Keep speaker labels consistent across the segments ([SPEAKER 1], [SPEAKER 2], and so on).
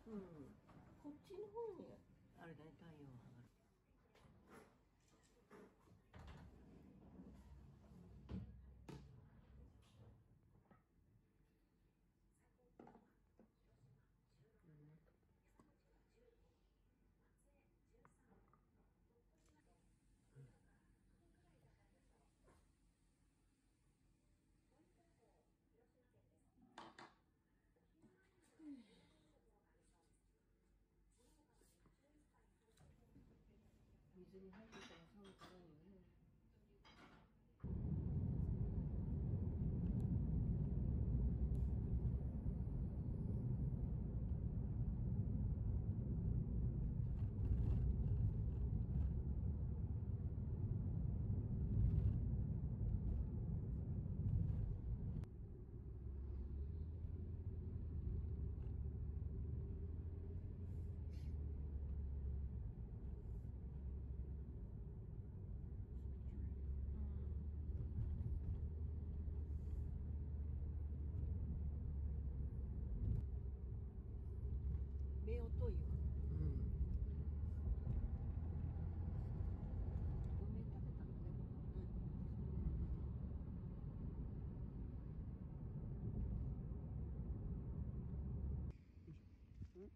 [SPEAKER 1] うん、こっちの方にあれだね、太陽が上がる。水に入ってたら寒くないよね。目音いいわ。
[SPEAKER 2] うん。
[SPEAKER 1] 梅食べたのね。
[SPEAKER 2] うん。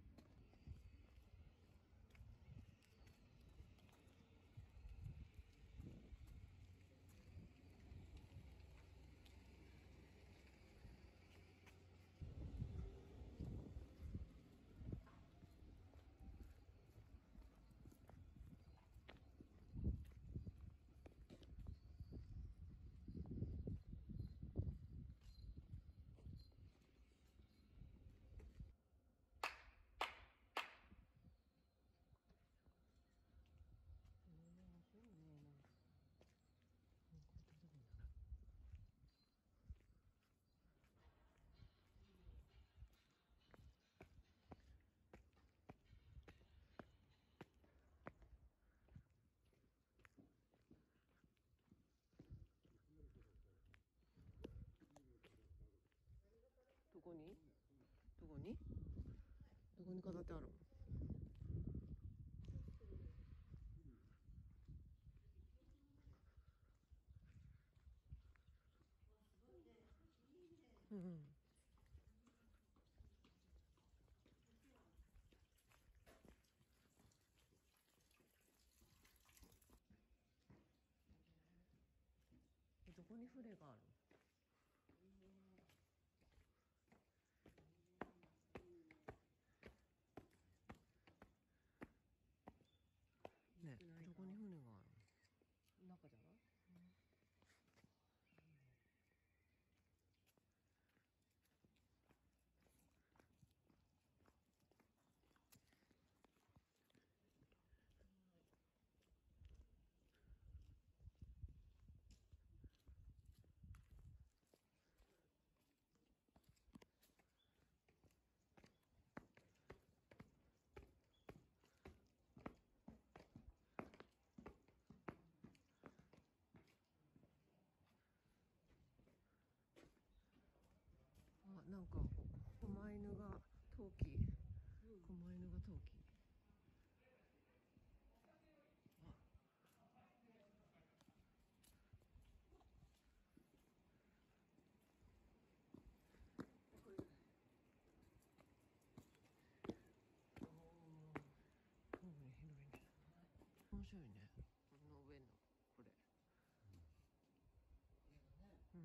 [SPEAKER 2] どこに？どこに？どこに飾ってあるの？うん。どこに船があるの？ね、どこに船があるの？
[SPEAKER 1] 中じゃない？
[SPEAKER 2] あ、なんか狛犬が陶器。狛犬が陶器。あ、こんなに広いね。面白いね。この上のこれ。うん。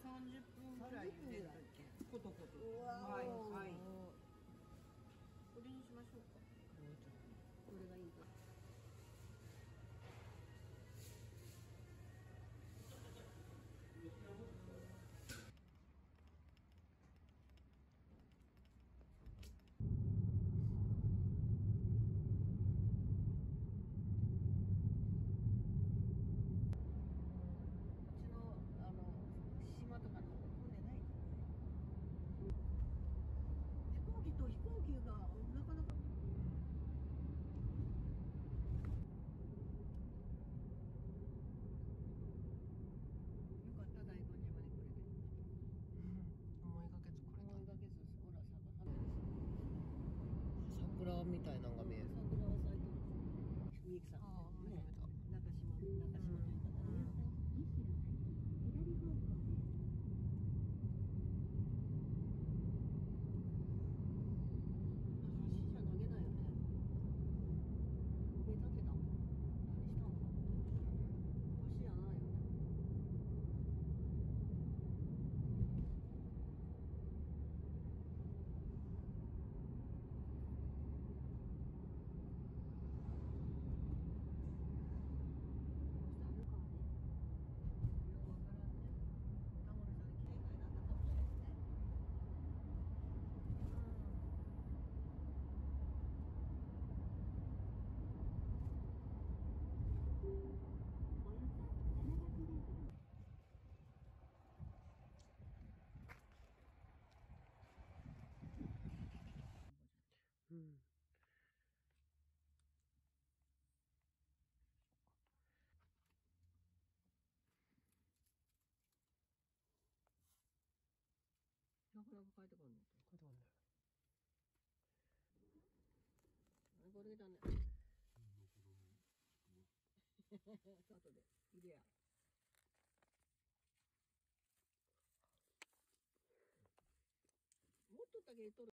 [SPEAKER 1] 30分ぐらい茹でだっけ。コトコト。はいはい。これにしましょうか。これがいいか。島とかの船ない。飛行機と飛行機がなかなか。よかった大根島に来れて。
[SPEAKER 2] 思いがけずこれ
[SPEAKER 1] 思いがけず、ほら
[SPEAKER 2] 桜みたいなのが見える。
[SPEAKER 1] 桜は咲いてる。みゆきさん。ね、中島の言い方ね。
[SPEAKER 2] うん。
[SPEAKER 1] なかなか帰ってこんね。
[SPEAKER 2] これだね。
[SPEAKER 1] これだね。後で入れや。もっとだけ取る。